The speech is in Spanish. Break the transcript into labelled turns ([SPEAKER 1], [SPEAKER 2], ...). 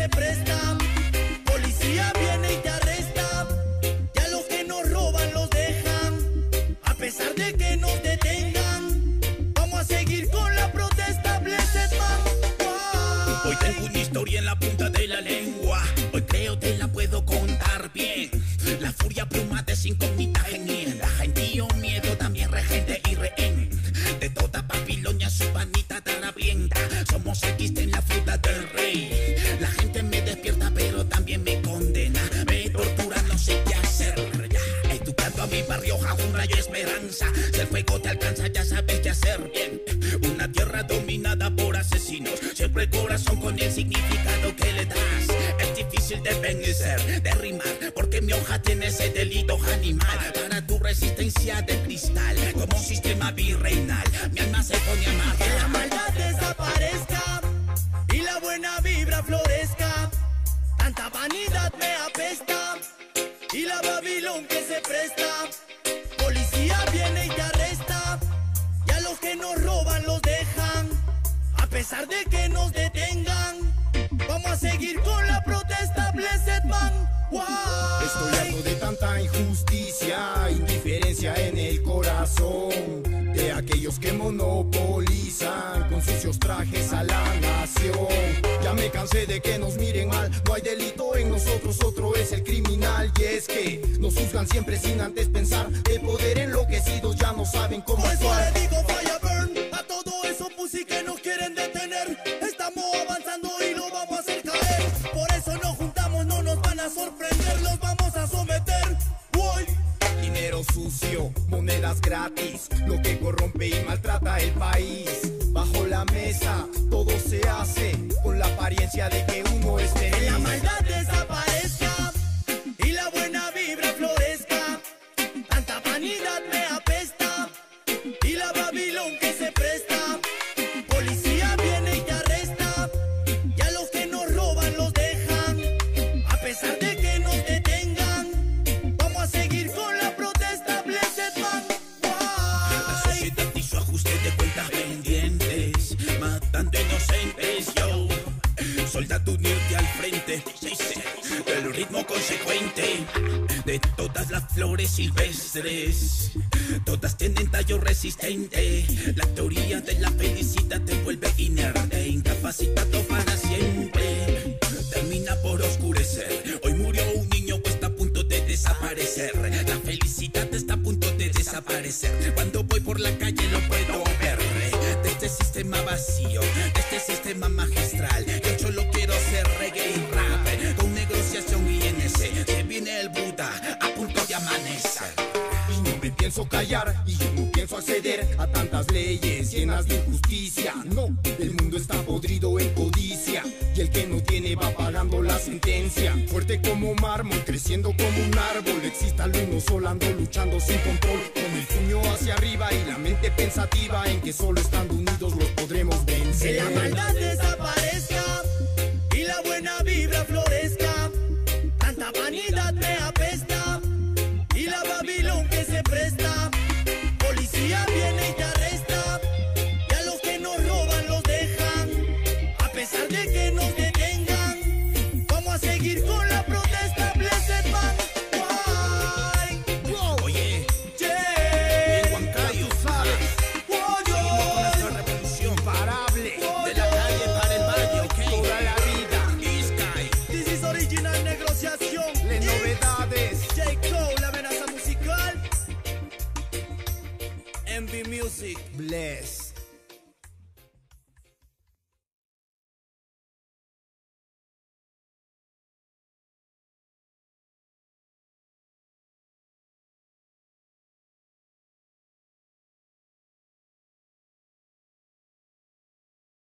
[SPEAKER 1] se presta. Policía viene y te arresta. Y a los que nos roban los dejan. A pesar de que nos detengan, vamos a seguir con la protesta. Blessed man. Wow.
[SPEAKER 2] Hoy tengo una historia en la punta de la lengua. Hoy creo te la puedo contar bien. La furia pluma de incógnita genial. La gentío miedo también regente y rehén. De toda Babilonia su panita tarabienta. Somos X en la fruta del rey. La gente me despierta pero también me condena. Me tortura, no sé qué hacer. Educando a mi barrio bajo un rayo de esperanza. Si el fuego te alcanza ya sabes qué hacer bien. Una tierra dominada por asesinos. Siempre el corazón con el significado que le das. Es difícil de vencer, de rimar, porque mi hoja tiene ese delito animal. Para tu resistencia de cristal, como un sistema virreinal, mi alma se pone a amar.
[SPEAKER 1] Que la maldad desaparezca y la buena vibra florezca. Tanta vanidad me apesta y la Babilón que se presta. Policía viene y te arresta y a los que nos roban los dejan. A pesar de que nos detengan, vamos a seguir con la protesta. Blessed man. Wow.
[SPEAKER 3] Estoy harto de tanta injusticia, indiferencia en el corazón de aquellos que monopolizan con sucios trajes a la nación. Ya me cansé de que nos miren mal, no hay delito en nosotros, otro es el criminal. Y es que nos juzgan siempre sin antes pensar. De poder enloquecidos ya no saben cómo
[SPEAKER 1] Por eso
[SPEAKER 3] actuar.
[SPEAKER 1] le digo fire burn a todo eso pussy que nos quieren detener. Estamos avanzando y lo vamos a hacer caer. Por eso nos juntamos, no nos van a sorprender, los vamos a someter. Voy.
[SPEAKER 3] Dinero sucio, monedas gratis, lo que corrompe y maltrata el país. Bajo la mesa todo se hace con la apariencia de que uno es feliz.
[SPEAKER 1] Que la maldad desaparezca y la buena vibra florezca. Tanta vanidad me apesta y la Babilón que se presta. Policía viene y te arresta y a los que nos roban los dejan. A pesar de que nos detengan, vamos a seguir con la protesta. Blessed man.
[SPEAKER 2] La sociedad hizo ajuste de cuentas pendientes, matando inocentes, yo. Soldado unirte al frente, el ritmo consecuente de todas las flores silvestres. Todas tienen tallo resistente. La teoría de la felicidad te vuelve inerte, incapacitado para siempre. Termina por oscurecer. Hoy murió un niño o está a punto de desaparecer. La felicidad está a punto de desaparecer. Cuando voy por la calle lo puedo ver. De este sistema vacío, de este sistema magistral, yo solo quiero ser reggae y rap. Con negociación INC, se viene el Buda a punto de amanecer.
[SPEAKER 3] Y no me pienso callar y yo no pienso acceder a tantas leyes llenas de injusticia. No, el mundo está podrido en codicia y el que no tiene va pagando la sentencia. Fuerte como mármol, creciendo como un árbol. Exista el uno solo, ando luchando sin control, con el puño hacia arriba y la mente pensativa en que solo estando unidos los podremos vencer.
[SPEAKER 1] Que la maldad desaparezca y la buena vibra florezca. Tanta vanidad me apesta y la Babilón que se presta. Policía viene y te arresta y a los que nos roban los dejan. A pesar de que nos detengan, vamos a seguir con la protesta. Blessed man. Why?
[SPEAKER 2] Oye,
[SPEAKER 1] Yeah.
[SPEAKER 2] en Huancayo, ¿sabes?
[SPEAKER 1] Wow,
[SPEAKER 2] Seguimos con
[SPEAKER 1] yo.
[SPEAKER 2] nuestra revolución
[SPEAKER 3] Imparable
[SPEAKER 2] de la calle para el barrio, ¿ok?
[SPEAKER 3] toda la vida.
[SPEAKER 2] Sky.
[SPEAKER 1] This is original negociación.
[SPEAKER 3] Las novedades.
[SPEAKER 1] J. Cole, la amenaza musical. MV Music.
[SPEAKER 3] Bless.